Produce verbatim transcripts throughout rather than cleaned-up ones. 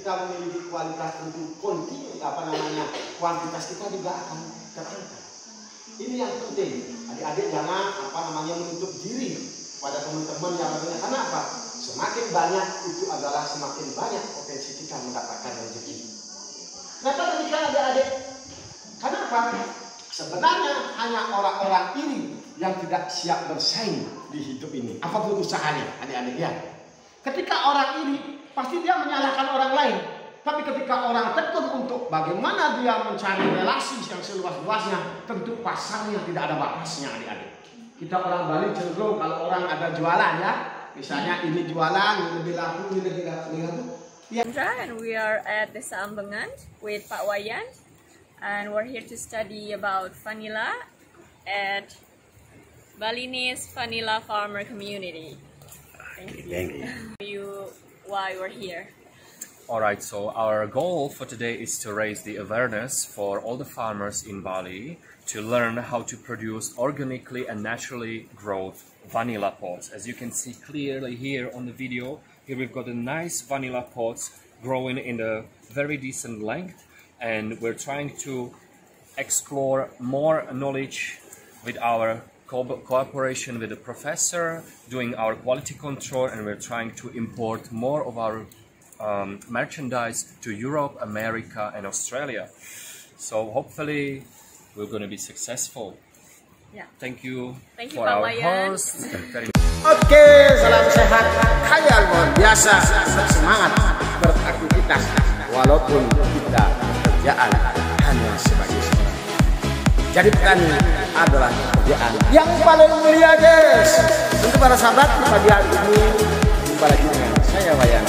kita memiliki kualitas tentu kontinu, apa namanya, kuantitas kita juga akan terangkat. Ini yang penting. Adik-adik jangan apa namanya menutup diri pada teman-teman yang lainnya. Karena apa? Semakin banyak itu adalah semakin banyak potensi kita mendapatkan rezeki. Kenapa demikian adik-adik? Kenapa? Sebenarnya hanya orang-orang iri yang tidak siap bersaing di hidup ini. Apapun usahanya, adik-adik ya. Ketika orang iri, pasti dia menyalahkan orang lain. Tapi ketika orang tekun untuk bagaimana dia mencari relasi yang seluas-luasnya, tentu pasarnya tidak ada batasnya, adik-adik. Kita orang Bali cenderung kalau orang ada jualan ya, misalnya ini jualan, ini lebih laku, ini lebih laku. Ya. And we are at Desa Ambengan with Pak Wayan, and we're here to study about vanilla at Balinese Vanilla Farmer Community. Thank you. Thank you. Why we're here. Alright, so our goal for today is to raise the awareness for all the farmers in Bali to learn how to produce organically and naturally grown vanilla pods. As you can see clearly here on the video, here we've got a nice vanilla pods growing in a very decent length, and we're trying to explore more knowledge with our co cooperation with the professor, doing our quality control, and we're trying to import more of our um, merchandise to Europe, America, and Australia. So hopefully we're going to be successful. Yeah. Thank you, Thank you for Pak our Wayan. host. Oke, salam sehat, kaya luar biasa, semangat beraktivitas walaupun kita pekerjaan hanya sebagai seorang. Jadi petani adalah pekerjaan yang paling mulia, guys. Untuk para sahabat, pada hari ini jumpa lagi dengan saya Wayan.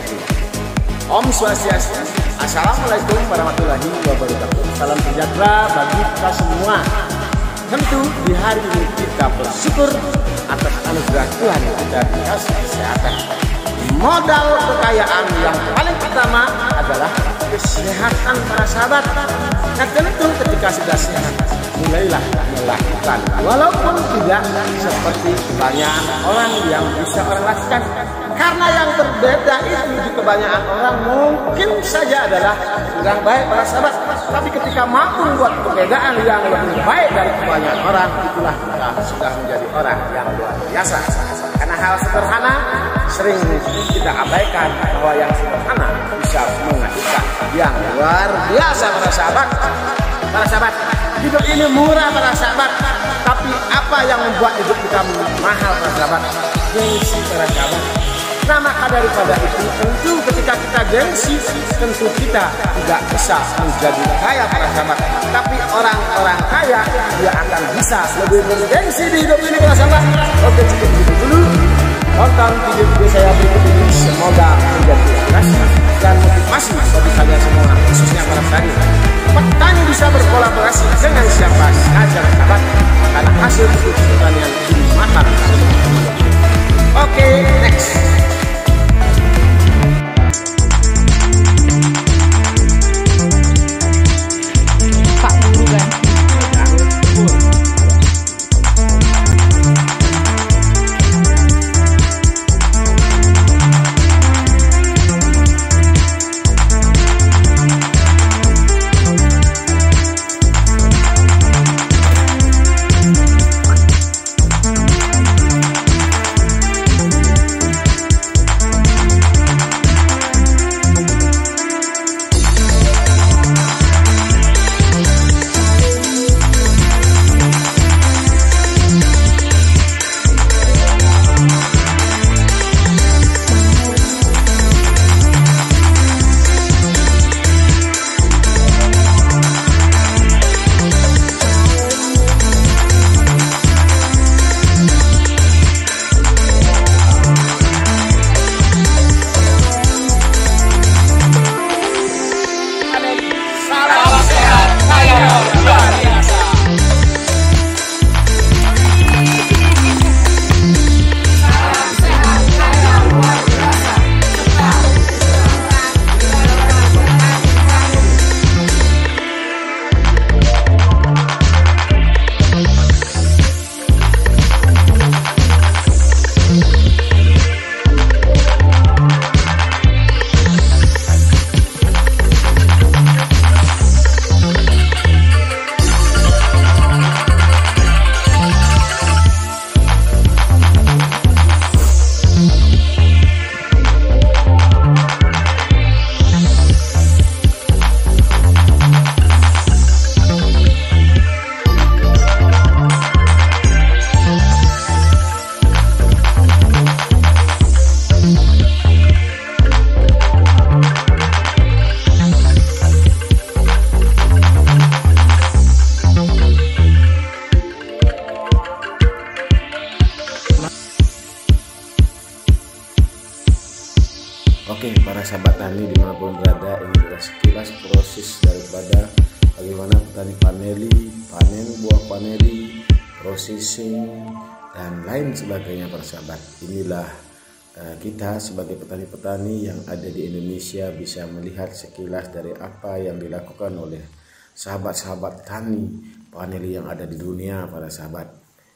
Om Swastiastu. Assalamualaikum warahmatullahi wabarakatuh. Salam sejahtera bagi kita semua. Tentu di hari ini kita bersyukur atas anugerah Tuhan yang kita dikasih kesehatan. Modal kekayaan yang paling pertama adalah kesehatan para sahabat. Nah tentu ketika sudah sehat, mulailah melakukan. Walaupun tidak seperti banyak orang yang bisa orang lakukan. Karena yang berbeda itu di kebanyakan orang mungkin saja adalah kurang baik para sahabat. Tapi ketika mampu membuat perbedaan yang lebih baik dari kebanyakan orang, itulah kita sudah menjadi orang yang luar biasa. Karena hal sederhana sering kita abaikan, bahwa yang sederhana bisa menghasilkan yang luar biasa para sahabat. Para sahabat, hidup ini murah para sahabat. Tapi apa yang membuat hidup kita mahal para sahabat? Gengsi para sahabat. Nah maka daripada itu tentu ketika kita gengsi, tentu kita tidak bisa menjadi kaya para sahabat. Tapi orang-orang kaya dia akan bisa lebih bergengsi di hidup ini para sahabat. Oke, cukup gitu dulu. Tonton video-video saya berikut ini, semoga menjadi inspirasi dan motivasi bagi kalian semua, khususnya para petani. Petani bisa berkolaborasi dengan siapa saja sahabat, karena hasil produksi pertanian ini mahal. Oke, next. Oke, para sahabat tani dimanapun berada, ini adalah sekilas proses daripada bagaimana petani paneli, panen buah paneli, processing, dan lain sebagainya para sahabat. Inilah uh, kita sebagai petani-petani yang ada di Indonesia bisa melihat sekilas dari apa yang dilakukan oleh sahabat-sahabat tani paneli yang ada di dunia para sahabat.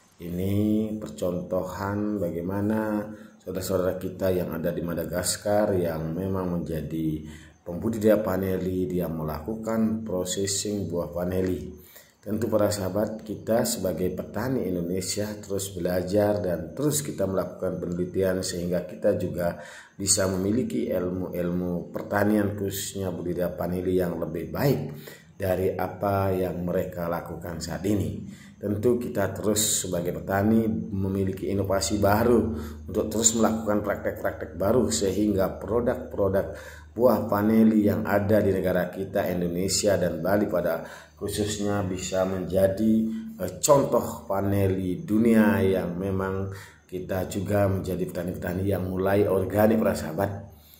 Ini percontohan bagaimana saudara-saudara kita yang ada di Madagaskar yang memang menjadi pembudidaya paneli, dia melakukan processing buah paneli. Tentu para sahabat, kita sebagai petani Indonesia terus belajar dan terus kita melakukan penelitian sehingga kita juga bisa memiliki ilmu-ilmu pertanian khususnya budidaya paneli yang lebih baik dari apa yang mereka lakukan saat ini. Tentu kita terus sebagai petani memiliki inovasi baru untuk terus melakukan praktek-praktek baru sehingga produk-produk buah paneli yang ada di negara kita Indonesia dan Bali pada khususnya bisa menjadi eh, contoh paneli dunia yang memang kita juga menjadi petani-petani yang mulai organik para sahabat.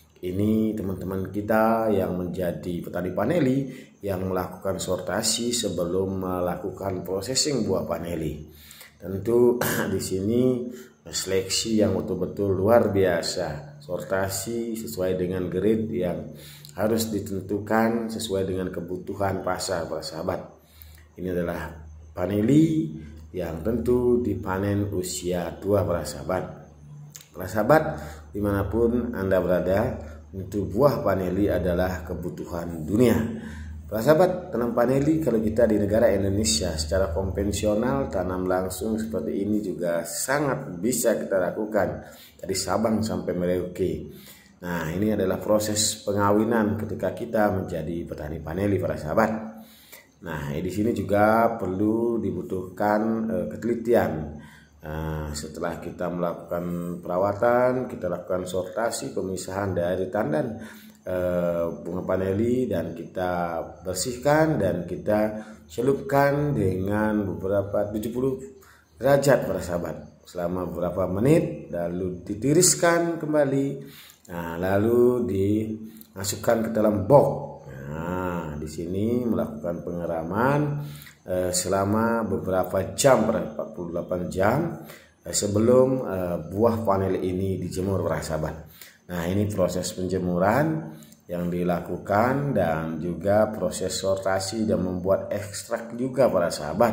Ini teman-teman kita yang menjadi petani paneli yang melakukan sortasi sebelum melakukan processing buah paneli. Tentu di sini seleksi yang betul-betul luar biasa. Sortasi sesuai dengan grade yang harus ditentukan sesuai dengan kebutuhan pasar para sahabat. Ini adalah paneli yang tentu dipanen usia dua para sahabat. Para sahabat dimanapun Anda berada, untuk buah paneli adalah kebutuhan dunia. Para sahabat, tanam paneli kalau kita di negara Indonesia secara konvensional tanam langsung seperti ini juga sangat bisa kita lakukan dari Sabang sampai Merauke. Nah, ini adalah proses pengawinan ketika kita menjadi petani paneli para sahabat. Nah, di sini juga perlu dibutuhkan eh, ketelitian. Nah, setelah kita melakukan perawatan, kita lakukan sortasi, pemisahan dari tandan e, bunga paneli dan kita bersihkan dan kita celupkan dengan beberapa tujuh puluh derajat para sahabat selama beberapa menit, lalu ditiriskan kembali, nah, lalu dimasukkan ke dalam box. Nah, di sini melakukan pengeraman selama beberapa jam, empat puluh delapan jam sebelum buah paneli ini dijemur para sahabat. Nah, ini proses penjemuran yang dilakukan dan juga proses sortasi dan membuat ekstrak juga para sahabat.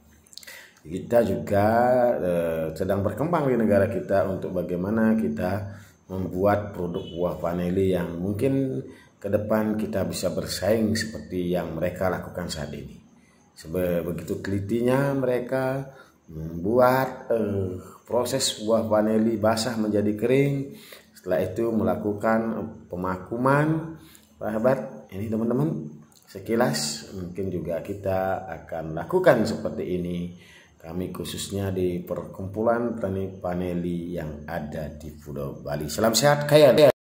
Kita juga eh, sedang berkembang di negara kita untuk bagaimana kita membuat produk buah paneli yang mungkin ke depan kita bisa bersaing seperti yang mereka lakukan saat ini. Begitu telitinya mereka membuat eh, proses buah paneli basah menjadi kering. Setelah itu melakukan pemakuman. Sahabat, ini teman-teman sekilas mungkin juga kita akan lakukan seperti ini. Kami khususnya di perkumpulan petani paneli yang ada di Pulau Bali. Salam sehat kaya.